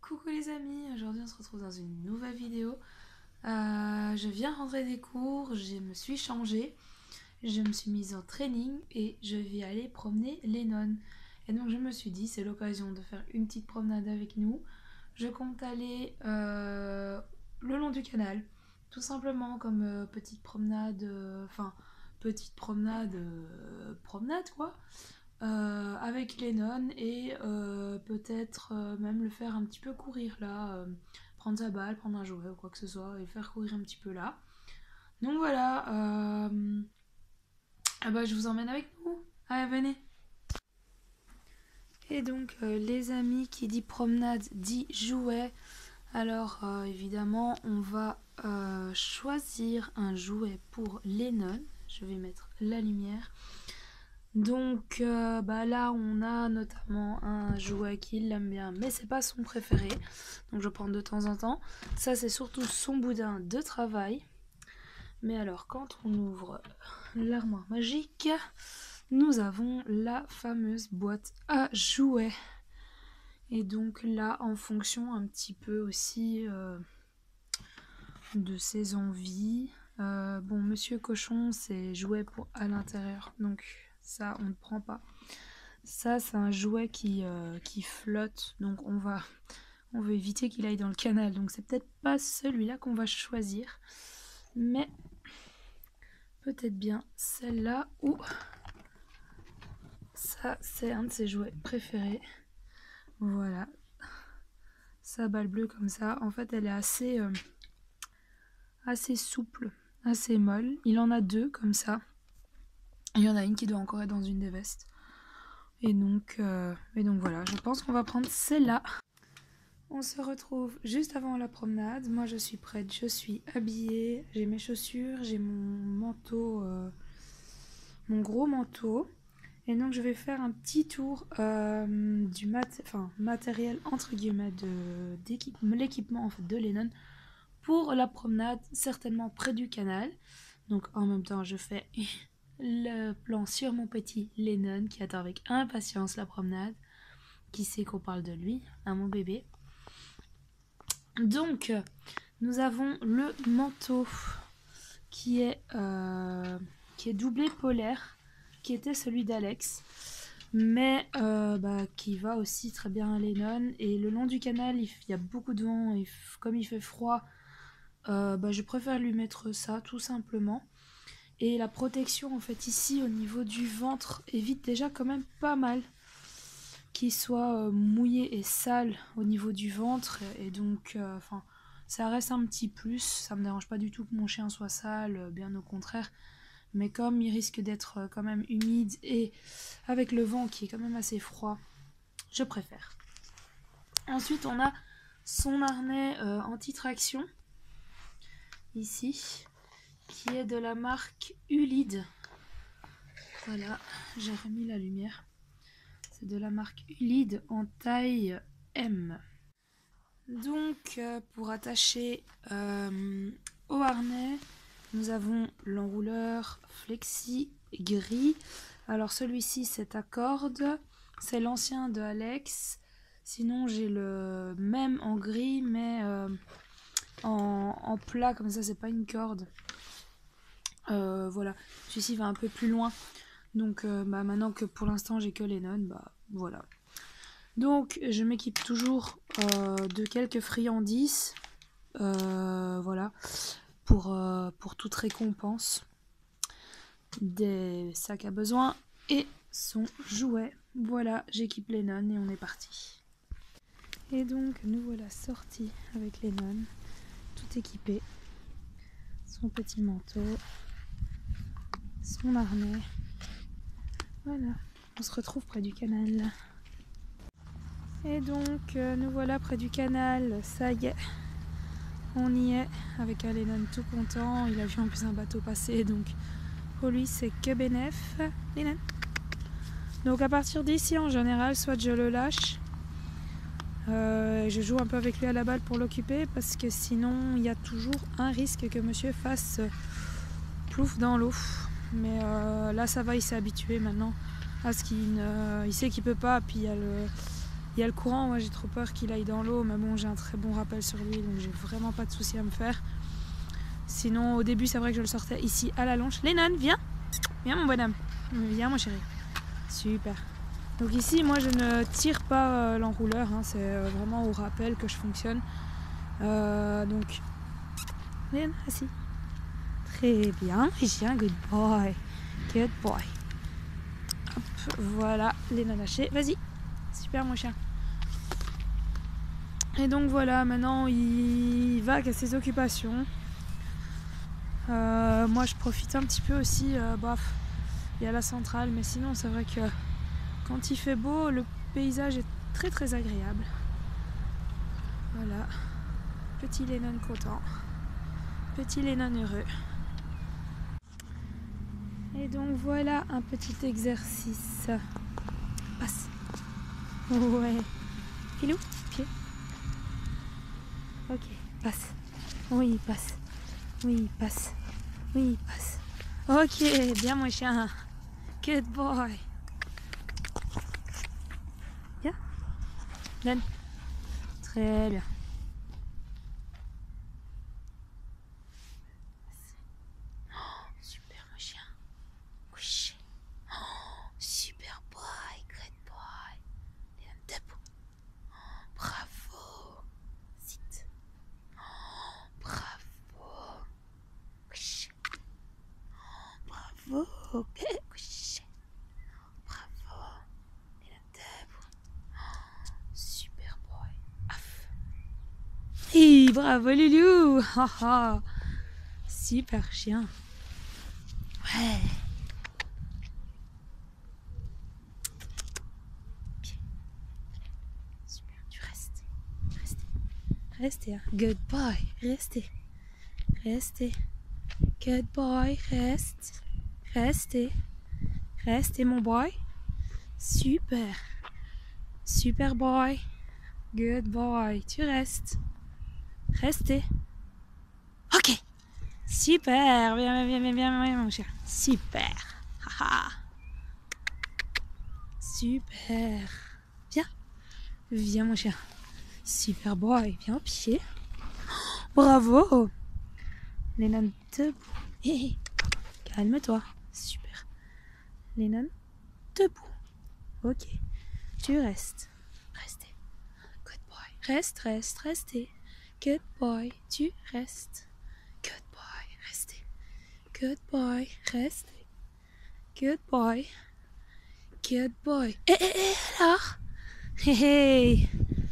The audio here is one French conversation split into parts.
Coucou les amis, aujourd'hui on se retrouve dans une nouvelle vidéo. Je viens rentrer des cours, je me suis changée, je me suis mise en training et je vais aller promener Lennon. Et donc je me suis dit c'est l'occasion de faire une petite promenade avec nous. Je compte aller le long du canal, tout simplement comme petite promenade, promenade quoi. Avec Lennon et peut-être même le faire un petit peu courir là, prendre sa balle, prendre un jouet ou quoi que ce soit et faire courir un petit peu là. Donc voilà, je vous emmène avec nous. Allez, venez. Et donc les amis, qui dit promenade dit jouet. Alors évidemment on va choisir un jouet pour Lennon. Je vais mettre la lumière. Donc là on a notamment un jouet qu'il aime bien, mais c'est pas son préféré, donc je prends de temps en temps. Ça c'est surtout son boudin de travail. Mais alors quand on ouvre l'armoire magique, nous avons la fameuse boîte à jouets. Et donc là, en fonction un petit peu aussi de ses envies, Monsieur Cochon c'est jouet pour à l'intérieur, donc ça on ne prend pas. Ça c'est un jouet qui flotte, donc on veut éviter qu'il aille dans le canal, donc c'est peut-être pas celui-là qu'on va choisir, mais peut-être bien celle-là, ou ça c'est un de ses jouets préférés. Voilà, sa balle bleue comme ça, en fait elle est assez souple, assez molle. Il en a deux comme ça. Il y en a une qui doit encore être dans une des vestes. Et donc voilà, je pense qu'on va prendre celle-là. On se retrouve juste avant la promenade. Moi je suis prête, je suis habillée, j'ai mes chaussures, j'ai mon manteau, mon gros manteau. Et donc je vais faire un petit tour du matériel entre guillemets l'équipement en fait de Lennon pour la promenade, certainement près du canal. Donc en même temps je fais le plan sur mon petit Lennon qui attend avec impatience la promenade, qui sait qu'on parle de lui, à mon bébé. Donc nous avons le manteau qui est doublé polaire, qui était celui d'Alex, mais qui va aussi très bien à Lennon. Et le long du canal il y a beaucoup de vent et comme il fait froid, je préfère lui mettre ça tout simplement. Et la protection en fait ici au niveau du ventre évite déjà quand même pas mal qu'il soit mouillé et sale au niveau du ventre. Et donc ça reste un petit plus. Ça me dérange pas du tout que mon chien soit sale, bien au contraire. Mais comme il risque d'être quand même humide et avec le vent qui est quand même assez froid, je préfère. Ensuite on a son harnais anti-traction ici, qui est de la marque Ulide. Voilà, j'ai remis la lumière. C'est de la marque Ulide en taille M. Donc pour attacher au harnais, nous avons l'enrouleur flexi gris. Alors celui-ci c'est à corde, c'est l'ancien de Alex. Sinon j'ai le même en gris mais en plat, comme ça c'est pas une corde. Voilà, celui-ci va un peu plus loin. Donc maintenant que pour l'instant j'ai que Lennon, voilà. Donc je m'équipe toujours de quelques friandises, voilà, pour toute récompense, des sacs à besoin et son jouet. Voilà, j'équipe Lennon et on est parti. Et donc nous voilà sortis avec Lennon, tout équipé, son petit manteau, son harnais. Voilà, on se retrouve près du canal. Et donc nous voilà près du canal, ça y est, on y est, avec un Lennon tout content. Il a vu en plus un bateau passer, donc pour lui c'est que bénef. Lennon. Donc à partir d'ici en général, soit je le lâche, je joue un peu avec lui à la balle pour l'occuper, parce que sinon il y a toujours un risque que monsieur fasse plouf dans l'eau. Mais là ça va, il s'est habitué maintenant à ce qu'il il sait qu'il peut pas, puis il y a Il y a le courant, moi j'ai trop peur qu'il aille dans l'eau, mais bon j'ai un très bon rappel sur lui, donc j'ai vraiment pas de souci à me faire. Sinon au début c'est vrai que je le sortais ici à la longe. Lennon, viens. Viens mon bonhomme. Viens mon chéri. Super. Donc ici moi je ne tire pas l'enrouleur, hein, c'est vraiment au rappel que je fonctionne. Donc Lennon, assis. Très bien, chien, good boy. Good boy. Hop, voilà, Lennon lâché. Vas-y. Super mon chien. Et donc voilà, maintenant il va à ses occupations. Moi je profite un petit peu aussi, bof, il y a la centrale, mais sinon c'est vrai que quand il fait beau, le paysage est très très agréable. Voilà, petit Lennon content, petit Lennon heureux. Et donc voilà un petit exercice. Passe. Ouais. Filou, pied. Ok, passe. Oui, passe. Oui, passe. Oui, passe. Ok, bien mon chien. Good boy. Bien. Donne. Très bien. Oh, super mon chien. Couché. Oh, super boy. Good boy. Bien debout. Bravo. Sit. Oh, bravo. Couché. Bravo. Couché. Bravo. Bien debout. Oh, super boy. Off. Hi, bravo Loulou. Super chien. Ouais. Pied. Super. Tu restes. Restez. Restez. Hein. Good boy. Restez. Restez. Good boy. Reste. Restez. Restez mon boy. Super. Super boy. Good boy. Tu restes. Restez. Ok. Super. Bien, bien, bien, bien, bien, mon chien. Super. Haha. Super. Viens. Viens, mon chien. Super boy. Viens au pied. Bravo. Lennon, debout. Hé, calme-toi. Super. Lennon, debout. Ok. Tu restes. Restez. Good boy. Reste, reste, restez. Good boy. Tu restes. Good boy. Restez. Good boy. Restez. Good boy. Good boy. Hé, alors? Hé, hé.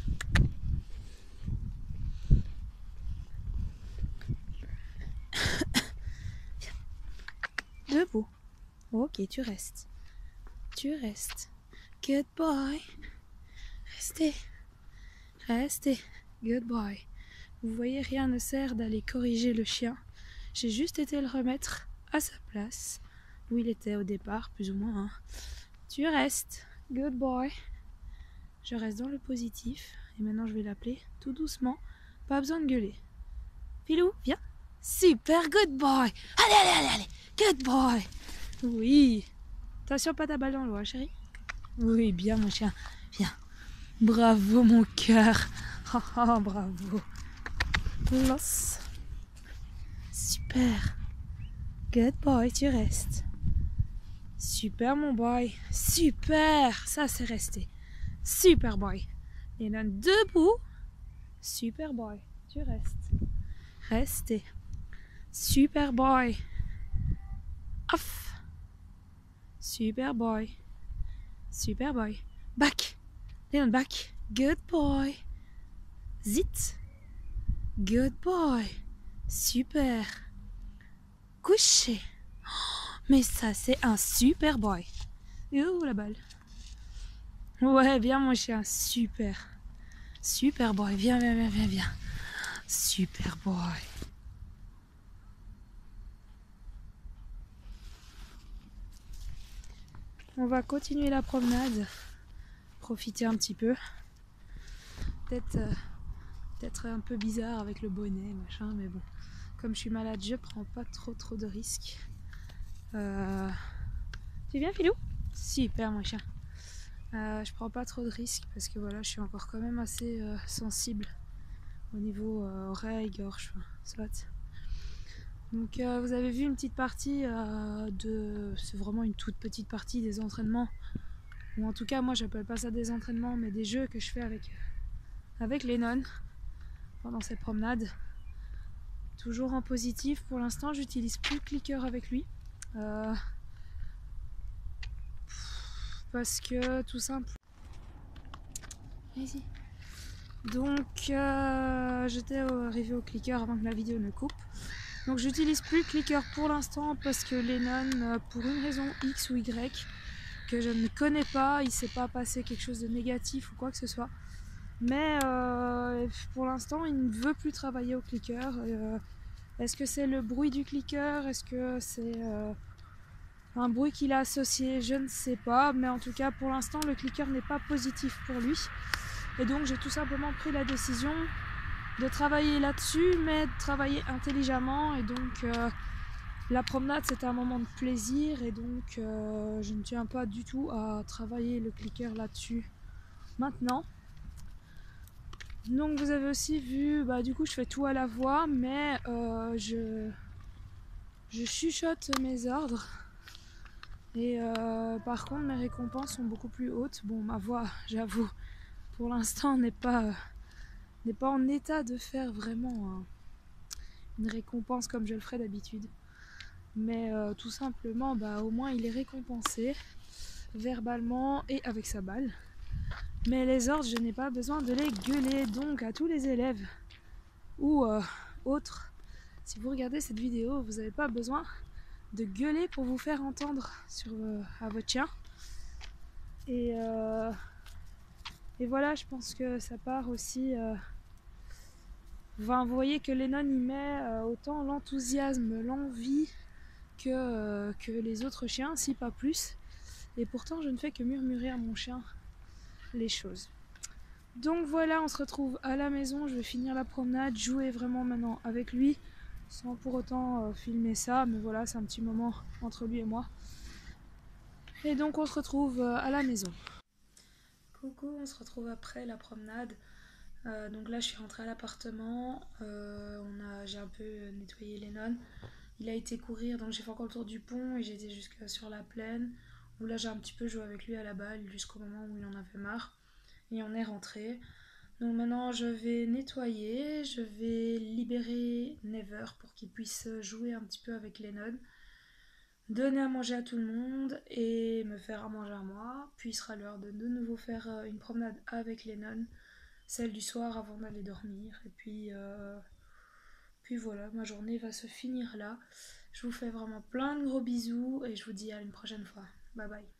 Debout. Ok, tu restes. Tu restes. Good boy. Restez. Restez. Good boy. Vous voyez, rien ne sert d'aller corriger le chien. J'ai juste été le remettre à sa place, où il était au départ, plus ou moins. Hein. Tu restes. Good boy. Je reste dans le positif. Et maintenant, je vais l'appeler tout doucement. Pas besoin de gueuler. Filou, viens. Super, good boy. Allez, allez, allez, allez. Good boy. Oui. Attention, pas ta balle dans l'eau, hein, chérie. Oui, bien, mon chien. Viens. Bravo, mon cœur. Oh, bravo. Los. Super. Good boy, tu restes. Super, mon boy. Super. Ça, c'est resté. Super boy. Et là, debout. Super boy. Tu restes. Restez. Super boy. Off. Super boy. Super boy. Back. Leon, back. Good boy. Zit. Good boy. Super. Couché. Mais ça, c'est un super boy. Et où la balle? Ouais, bien mon chien. Super. Super boy. Viens, viens, viens, viens, viens. Super boy. On va continuer la promenade. Profiter un petit peu. Peut-être un peu bizarre avec le bonnet, machin, mais bon. Comme je suis malade, je prends pas trop de risques. Tu viens, Filou? Super, mon chien. Je prends pas trop de risques parce que voilà, je suis encore quand même assez sensible au niveau oreille, gorge, enfin, soit. Donc vous avez vu une petite partie c'est vraiment une toute petite partie des entraînements, ou en tout cas moi j'appelle pas ça des entraînements mais des jeux que je fais avec Lennon pendant cette promenade. Toujours en positif, pour l'instant j'utilise plus le clicker avec lui. Parce que tout simple. Ici. Donc j'étais arrivée au clicker avant que la vidéo ne coupe. Donc j'utilise plus le clicker pour l'instant parce que Lennon, pour une raison X ou Y que je ne connais pas, il s'est pas passé quelque chose de négatif ou quoi que ce soit. Mais pour l'instant il ne veut plus travailler au clicker. Est-ce que c'est le bruit du clicker? Est-ce que c'est un bruit qu'il a associé? Je ne sais pas. Mais en tout cas pour l'instant le clicker n'est pas positif pour lui. Et donc j'ai tout simplement pris la décision de travailler là-dessus, mais de travailler intelligemment. Et donc la promenade c'est un moment de plaisir et donc je ne tiens pas du tout à travailler le clicker là-dessus maintenant. Donc vous avez aussi vu, du coup je fais tout à la voix, mais je chuchote mes ordres. Et par contre mes récompenses sont beaucoup plus hautes. Bon, ma voix, j'avoue, pour l'instant n'est pas en état de faire vraiment une récompense comme je le ferais d'habitude. Mais tout simplement, au moins il est récompensé verbalement et avec sa balle. Mais les ordres, je n'ai pas besoin de les gueuler. Donc à tous les élèves ou autres, si vous regardez cette vidéo, vous n'avez pas besoin de gueuler pour vous faire entendre à votre chien. Et voilà, je pense que ça part aussi. Vous voyez que Lennon y met autant l'enthousiasme, l'envie que les autres chiens, si pas plus. Et pourtant, je ne fais que murmurer à mon chien les choses. Donc voilà, on se retrouve à la maison. Je vais finir la promenade, jouer vraiment maintenant avec lui, sans pour autant filmer ça. Mais voilà, c'est un petit moment entre lui et moi. Et donc on se retrouve à la maison. Coucou, on se retrouve après la promenade. Donc là, je suis rentrée à l'appartement. J'ai un peu nettoyé Lennon. Il a été courir, donc j'ai fait encore le tour du pont et j'étais jusque sur la plaine. Où là, j'ai un petit peu joué avec lui à la balle jusqu'au moment où il en avait marre. Et on est rentré. Donc maintenant, je vais nettoyer. Je vais libérer Never pour qu'il puisse jouer un petit peu avec Lennon. Donner à manger à tout le monde et me faire à manger à moi. Puis il sera l'heure de nouveau faire une promenade avec Lennon, celle du soir avant d'aller dormir. Et puis voilà, ma journée va se finir là. Je vous fais vraiment plein de gros bisous et je vous dis à une prochaine fois. Bye bye.